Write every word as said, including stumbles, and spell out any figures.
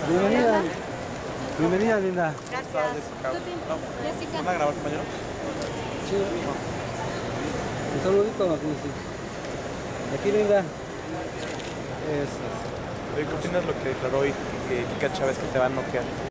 Bienvenida. Bienvenida, linda. Gracias. Jessica. ¿Van a grabar, compañero? Sí. Un saludito, aquí sí. Aquí, linda. Eso. Oye, ¿qué opinas lo que declaró hoy que Kika Chávez que te va a noquear?